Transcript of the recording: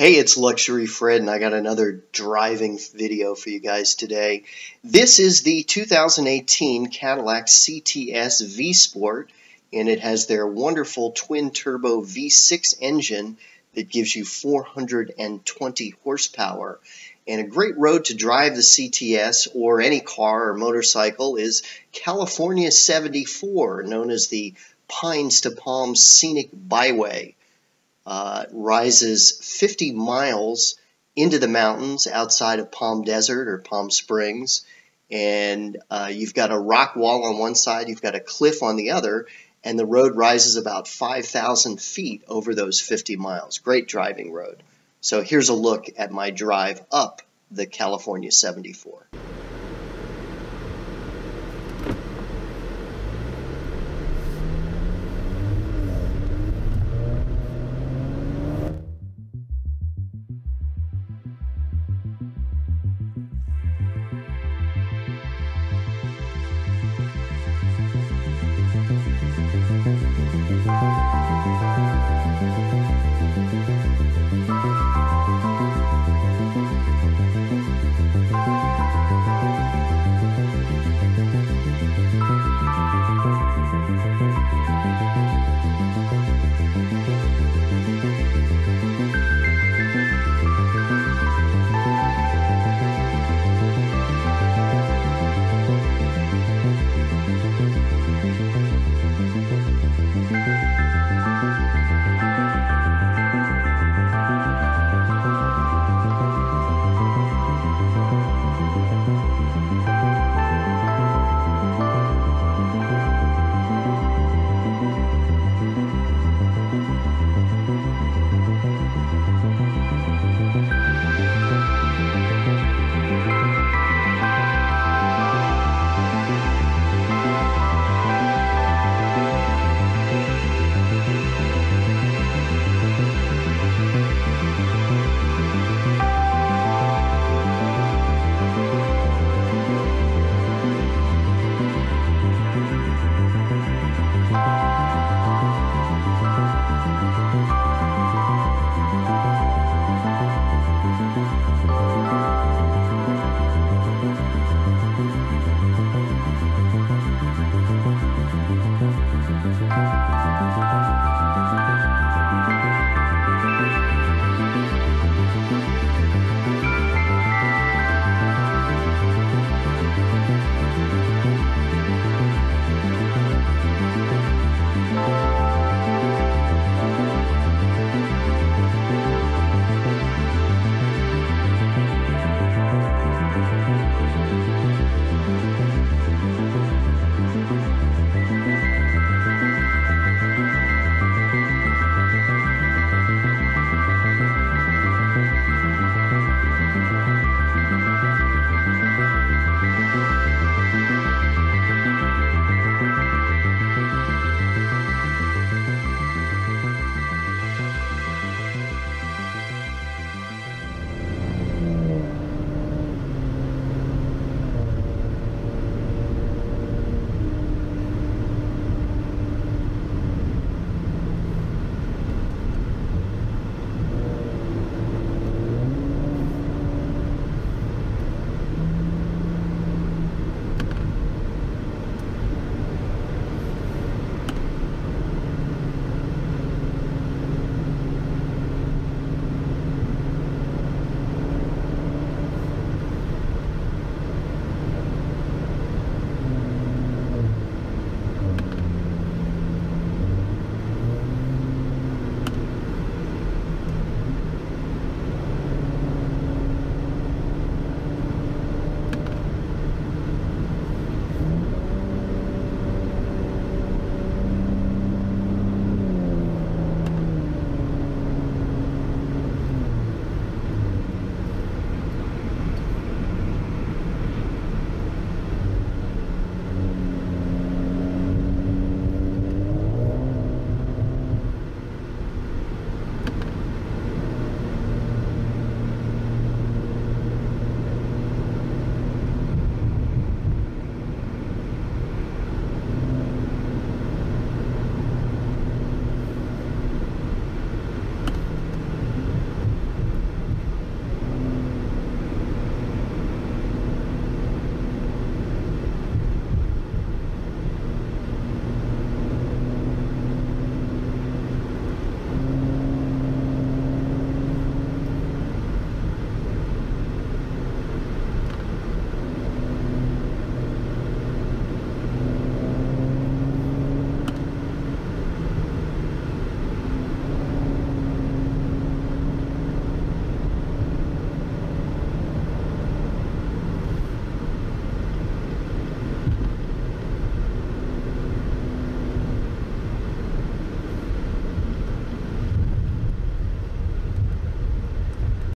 Hey, it's Luxury Fred, and I got another driving video for you guys today. This is the 2018 Cadillac CTS V-Sport, and it has their wonderful twin-turbo V6 engine that gives you 420 horsepower. And a great road to drive the CTS or any car or motorcycle is California 74, known as the Pines to Palm Scenic Byway. Rises 50 miles into the mountains outside of Palm Desert or Palm Springs, and you've got a rock wall on one side, you've got a cliff on the other, and the road rises about 5,000 feet over those 50 miles. Great driving road. So here's a look at my drive up the California 74.